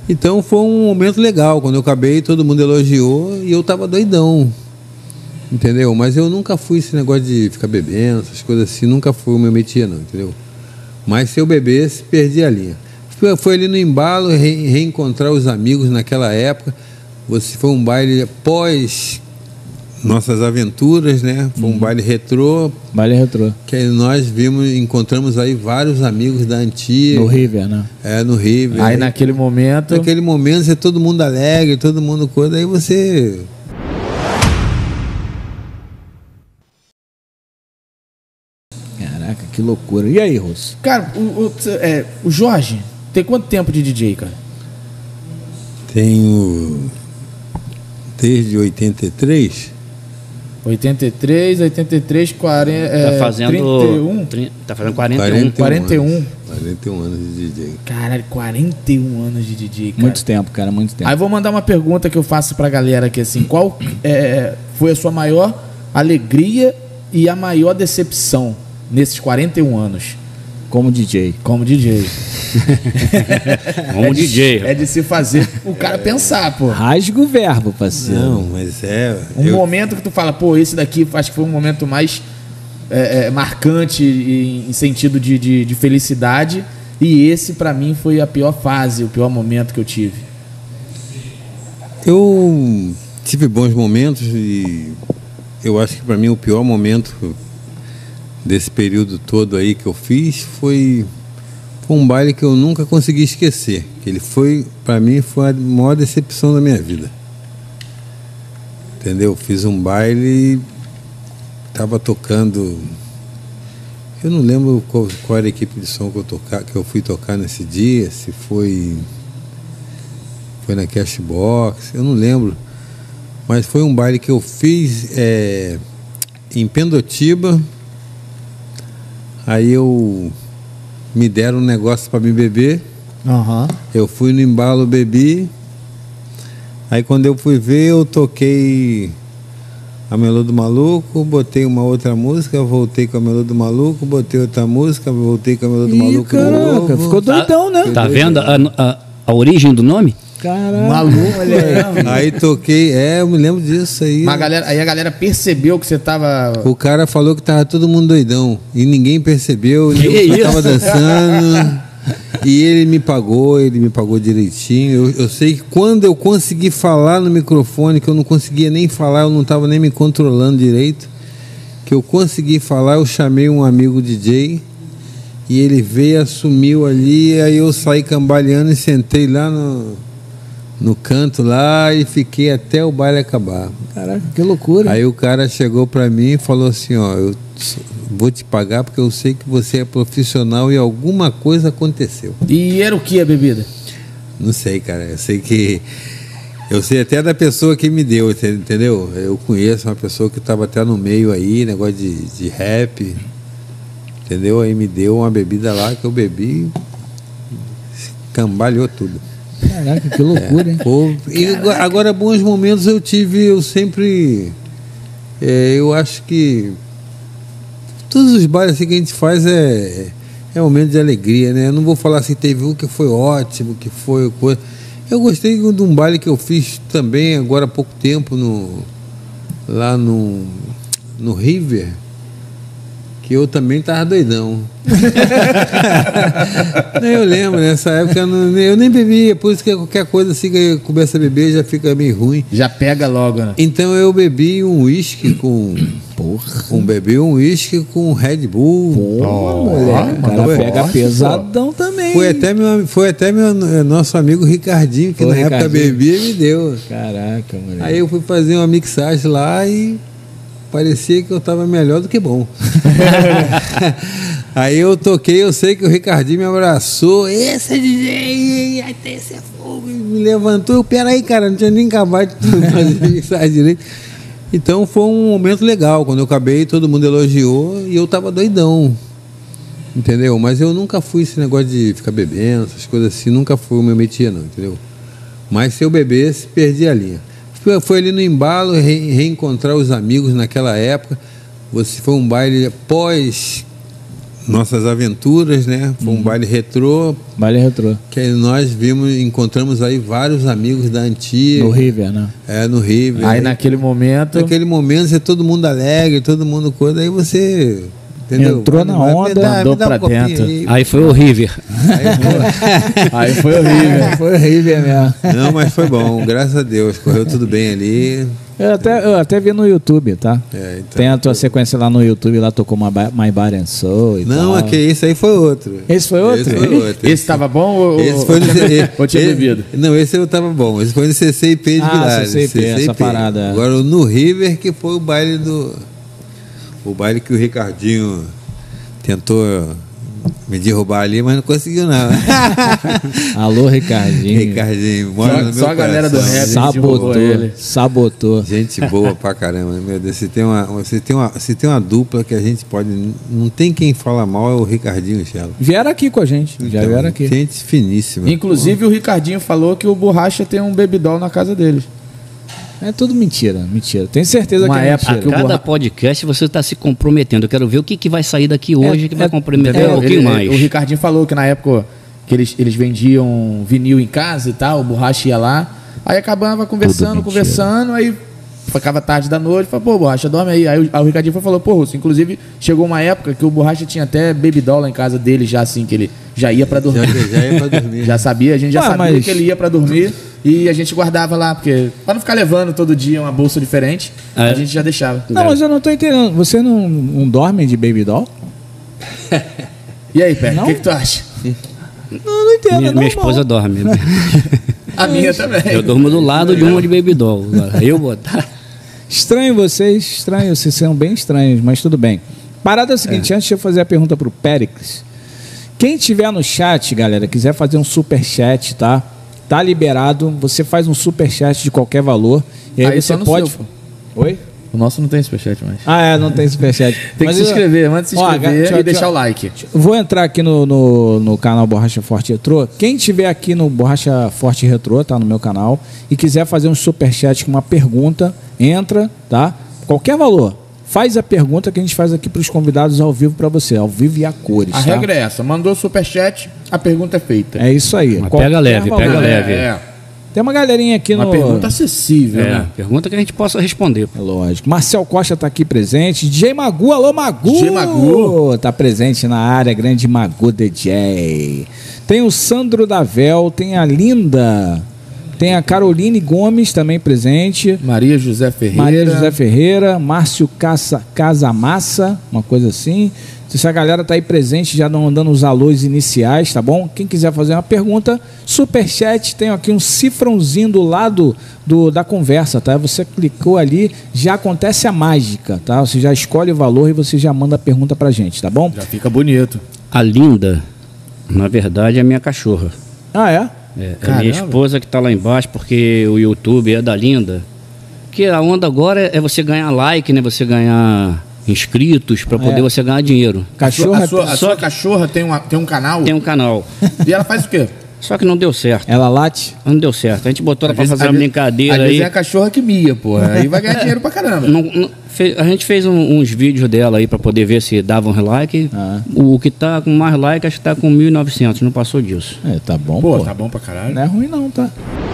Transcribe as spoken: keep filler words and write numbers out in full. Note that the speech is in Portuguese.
Então foi um momento legal. Quando eu acabei, todo mundo elogiou e eu tava doidão. Entendeu? Mas eu nunca fui esse negócio de ficar bebendo, essas coisas assim, nunca foi o meu métier, não, entendeu? Mas se eu bebesse, perdi a linha. Foi, foi ali no embalo, re, reencontrar os amigos naquela época. Você foi um baile pós nossas aventuras, né? Foi um uhum. baile retrô. Baile retrô. Que nós vimos, encontramos aí vários amigos da antiga. No River, né? É, no River. Aí, aí naquele momento... Naquele momento, você todo mundo alegre, todo mundo coisa, aí você... Caraca, que loucura. E aí, Russo? Cara, o, o, é, o Jorge tem quanto tempo de D J, cara? Tenho... Desde oitenta e três... oitenta e três, oitenta e três, quarenta, tá é, fazendo trinta e um. trinta, tá fazendo quarenta e um. quarenta e um. quarenta e um anos de D J. Caralho, quarenta e um anos de D J, cara. Muito tempo, cara, muito tempo. Aí vou mandar uma pergunta que eu faço pra galera aqui, assim. Qual é, foi a sua maior alegria e a maior decepção nesses quarenta e um anos? Como D J. Como D J. Como é de, D J. É de se fazer o cara pensar, pô. Rasga o verbo, parceiro. Não, mas é... Um eu... momento que tu fala, pô, esse daqui acho que foi um momento mais é, é, marcante em, em sentido de, de, de felicidade. E esse, pra mim, foi a pior fase, o pior momento que eu tive. Eu tive bons momentos e eu acho que pra mim o pior momento desse período todo aí que eu fiz foi, foi um baile que eu nunca consegui esquecer. Que ele foi, pra mim, foi a maior decepção da minha vida. Entendeu? Fiz um baile, tava tocando... Eu não lembro qual, qual era a equipe de som que eu, tocar, que eu fui tocar nesse dia, se foi... Foi na Cashbox, eu não lembro. Mas foi um baile que eu fiz é, em Pendotiba. Aí eu me deram um negócio para me beber. Uhum. Eu fui no embalo, bebi. Aí quando eu fui ver, eu toquei a Melô do Maluco, botei uma outra música, voltei com a Melô do Maluco, botei outra música, voltei com a Melô do Ih, Maluco. Caraca, ficou doidão, né? Tá vendo a, a, a origem do nome? Caralho. Maluco, olha aí. Aí toquei, é, eu me lembro disso aí. Mas a galera, aí a galera percebeu que você tava... O cara falou que tava todo mundo doidão e ninguém percebeu, Que eu isso? tava dançando e ele me pagou, ele me pagou direitinho. Eu, eu sei que quando eu consegui falar no microfone, que eu não conseguia nem falar, eu não tava nem me controlando direito, que eu consegui falar, eu chamei um amigo D J e ele veio, assumiu ali, aí eu saí cambaleando e sentei lá no... no canto lá e fiquei até o baile acabar. Caraca, que loucura. Aí o cara chegou pra mim e falou assim, ó, eu vou te pagar porque eu sei que você é profissional e alguma coisa aconteceu. E era o que a bebida? Não sei, cara, eu sei que... Eu sei até da pessoa que me deu, entendeu? Eu conheço uma pessoa que estava até no meio aí, negócio de, de rap, entendeu? Aí me deu uma bebida lá que eu bebi, cambalhou tudo. Caraca, que loucura, hein? É, pô, e agora, bons momentos eu tive, eu sempre... É, eu acho que... Todos os bailes assim que a gente faz é, é um momento de alegria, né? Eu não vou falar assim, teve um que foi ótimo, que foi coisa... Eu gostei de um baile que eu fiz também, agora há pouco tempo, no, lá no, no River, que eu também tava doidão. Eu lembro, nessa época eu, não, eu nem bebia, por isso que qualquer coisa assim que começa a beber já fica meio ruim. Já pega logo, né? Então eu bebi um uísque com... Porra. Um, bebi um uísque com Red Bull. Porra, oh, moleque. O cara foi, pega pesadão também. Foi até, meu, foi até meu, nosso amigo Ricardinho, que Ô, na Ricardinho. época bebia e me deu. Caraca, moleque. Aí eu fui fazer uma mixagem lá e parecia que eu tava melhor do que bom. Aí eu toquei, eu sei que o Ricardinho me abraçou. Esse é D J, esse é fogo. Me levantou. Eu, peraí, cara, não tinha nem acabado de fazer mixagem direito. Então foi um momento legal. Quando eu acabei, todo mundo elogiou e eu tava doidão. Entendeu? Mas eu nunca fui esse negócio de ficar bebendo, essas coisas assim. Nunca foi o meu métier, não, entendeu? Mas se eu bebesse, perdi a linha. Foi ali no embalo, re reencontrar os amigos naquela época. Você foi um baile pós nossas aventuras, né? Foi um baile retrô, Baile retrô. que aí nós vimos, encontramos aí vários amigos da antiga. No River, né? É, no River. Aí naquele momento. Naquele momento, você todo mundo alegre, todo mundo coisa, aí você. Entendeu? Entrou na Vai, me onda, dá- me andou dá um pra copinho dentro. aí. Aí foi o River. Aí foi horrível. É, foi o River mesmo. Não, mas foi bom, graças a Deus, correu tudo bem ali. Eu até, eu até vi no YouTube, tá? É, então- Tem a tua sequência lá no YouTube, lá tocou My, Ba- My Bar and Soul e Não, tal. é que esse aí foi outro. Esse foi outro? Esse foi outro. Esse tava bom ou, Esse foi no ou, C- ou tinha esse- bebido? Não, esse eu tava bom. Esse foi no C C I P de Ah, Vilares. C C I P, essa parada, é. Agora no River que foi o baile do. O baile que o Ricardinho tentou me derrubar ali, mas não conseguiu não. Alô, Ricardinho. Ricardinho, mora Só- no meu só a galera do coração. rap. Sabotou, derrubou ele. sabotou. Gente boa pra caramba, meu Deus. Se tem uma, se tem uma, se tem uma dupla que a gente pode. Não tem quem fala mal, é o Ricardinho e o Chelo. Vieram aqui com a gente, já Então, vieram aqui. Gente finíssima. Inclusive o Ricardinho falou que o Borracha tem um bebidol na casa deles. É tudo mentira, mentira. Tenho certeza Uma que é época mentira. que o Cada Borra- podcast você está se comprometendo. Eu quero ver o que, que vai sair daqui hoje É, que vai é, comprometer Entendeu? um pouquinho Ele- mais. O Ricardinho falou que na época que eles, eles vendiam vinil em casa e tal, o Borracha ia lá, aí acabava conversando, mentira. conversando, aí ficava tarde da noite, falou, pô, Borracha, dorme aí. Aí o, aí o Ricardinho foi e falou, pô, Russo, inclusive chegou uma época que o Borracha tinha até babydoll lá em casa dele já assim, que ele já ia pra Já, dormir. já ia pra dormir. Já sabia, a gente já Ah, sabia mas- que ele ia pra dormir e a gente guardava lá, porque pra não ficar levando todo dia uma bolsa diferente, Ah, a é? gente já deixava. Não, mas eu não tô entendendo. Você não, não dorme de baby doll? E aí, Pé, o Não? que, que tu acha? Não, não entendo. Minha, não, minha esposa dorme. A minha também. Eu durmo do lado de uma de baby doll. Agora, eu botar. Estranho vocês, estranho, vocês são bem estranhos, mas tudo bem. Parada é a seguinte, antes de eu fazer a pergunta pro Péricles, quem tiver no chat, galera, quiser fazer um super chat, tá? Tá liberado, você faz um super chat de qualquer valor e aí, Aí você só no pode. seu, Oi? O nosso não tem superchat mais. Ah, é, não tem superchat. Tem Mas que se eu- inscrever, manda se Ó, inscrever deixa eu- e deixar deixa eu- o like. Vou entrar aqui no, no, no canal Borracha Forte Retrô. Quem tiver aqui no Borracha Forte Retrô, tá no meu canal, e quiser fazer um superchat com uma pergunta, entra, tá? Qualquer valor. Faz a pergunta que a gente faz aqui para os convidados ao vivo para você, ao vivo e a cores. A tá? regra é essa, mandou superchat, a pergunta é feita. É isso aí. Mas Qualquer pega leve, valor. pega É, leve. é. Tem uma galerinha aqui Uma no. pergunta acessível, É, né? pergunta que a gente possa responder. É lógico. Marcel Costa tá aqui presente. D J Magu, alô Magu! D J Magu. Tá presente na área, grande Magu D J. Tem o Sandro Davel, tem a Linda, tem a Caroline Gomes também presente. Maria José Ferreira. Maria José Ferreira, Márcio Casa, Casamassa, uma coisa assim. Se essa galera tá aí presente, já não dando os alôs iniciais, tá bom? Quem quiser fazer uma pergunta, superchat, tem aqui um cifrãozinho do lado do, da conversa, tá? Você clicou ali, já acontece a mágica, tá? Você já escolhe o valor e você já manda a pergunta pra gente, tá bom? Já fica bonito. A Linda, na verdade, é minha cachorra. Ah, é? É, é Caramba. minha esposa que tá lá embaixo, porque o YouTube é da Linda. Porque a onda agora é você ganhar like, né? Você ganhar inscritos para poder É. você ganhar dinheiro. Cachorra, a sua, a só sua que- cachorra tem, uma, tem um canal Tem um canal. e ela faz o quê? Só que não deu certo. ela late? Não deu certo. A gente botou ela Às pra vezes- fazer às uma vezes- brincadeira Às aí. vezes é a cachorra que mia, porra. Aí vai ganhar dinheiro pra caramba. Não- não- fe- a gente fez um- uns vídeos dela aí pra poder ver se davam like. Ah. O que tá com mais like acho que tá com mil e novecentos, não passou disso. É, tá bom, Pô, pô. tá bom pra caralho. Não é ruim não, tá?